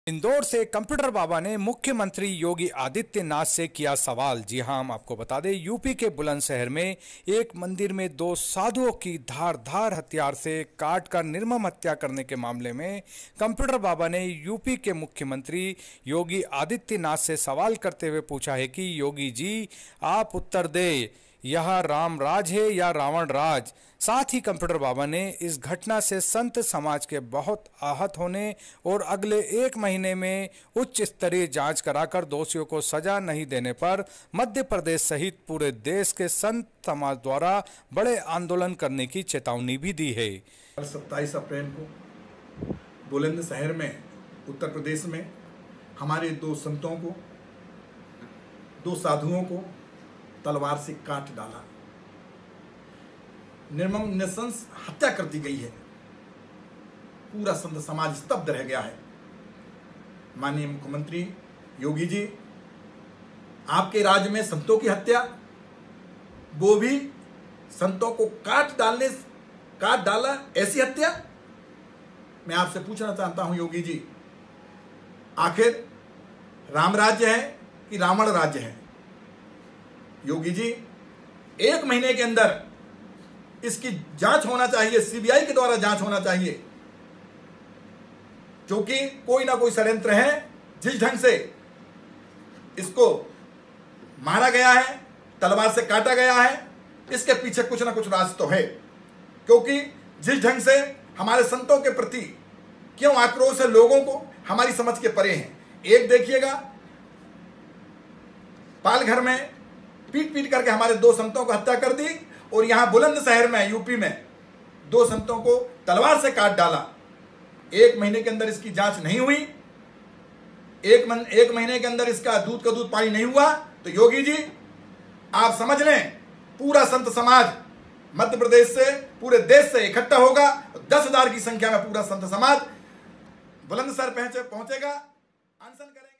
इंदौर से कंप्यूटर बाबा ने मुख्यमंत्री योगी आदित्यनाथ से किया सवाल। जी हां, हम आपको बता दें, यूपी के बुलंदशहर में एक मंदिर में दो साधुओं की धारदार हथियार से काट कर निर्मम हत्या करने के मामले में कंप्यूटर बाबा ने यूपी के मुख्यमंत्री योगी आदित्यनाथ से सवाल करते हुए पूछा है कि योगी जी, आप उत्तर दें, यह राम राज है या रावण राज। साथ ही कंप्यूटर बाबा ने इस घटना से संत समाज के बहुत आहत होने और अगले 1 महीने में उच्च स्तरीय जांच कराकर दोषियों को सजा नहीं देने पर मध्य प्रदेश सहित पूरे देश के संत समाज द्वारा बड़े आंदोलन करने की चेतावनी भी दी है। 27 अप्रैल को बुलंदशहर में उत्तर प्रदेश में हमारे दो संतों को, दो साधुओं को तलवार से काट डाला, निर्मम निशंस हत्या कर दी गई है। पूरा संत समाज स्तब्ध रह गया है। माननीय मुख्यमंत्री योगी जी, आपके राज्य में संतों की हत्या, वो भी संतों को काट डाला, ऐसी हत्या। मैं आपसे पूछना चाहता हूं योगी जी, आखिर राम राज्य है कि रावण राज्य है? योगी जी, 1 महीने के अंदर इसकी जांच होना चाहिए, सीबीआई के द्वारा जांच होना चाहिए, क्योंकि कोई ना कोई षड्यंत्र है। जिस ढंग से इसको मारा गया है, तलवार से काटा गया है, इसके पीछे कुछ ना कुछ राज तो है। क्योंकि जिस ढंग से हमारे संतों के प्रति क्यों आक्रोश है लोगों को, हमारी समझ के परे हैं। एक देखिएगा, पालघर में पीट करके हमारे 2 संतों को हत्या कर दी, और यहां बुलंदशहर में यूपी में 2 संतों को तलवार से काट डाला। 1 महीने के अंदर इसकी जांच नहीं हुई, एक महीने के अंदर इसका दूध का दूध पानी नहीं हुआ, तो योगी जी आप समझ लें, पूरा संत समाज मध्य प्रदेश से, पूरे देश से इकट्ठा होगा। 10,000 की संख्या में पूरा संत समाज बुलंदशहर पहुंचेगा, अनशन करेगा।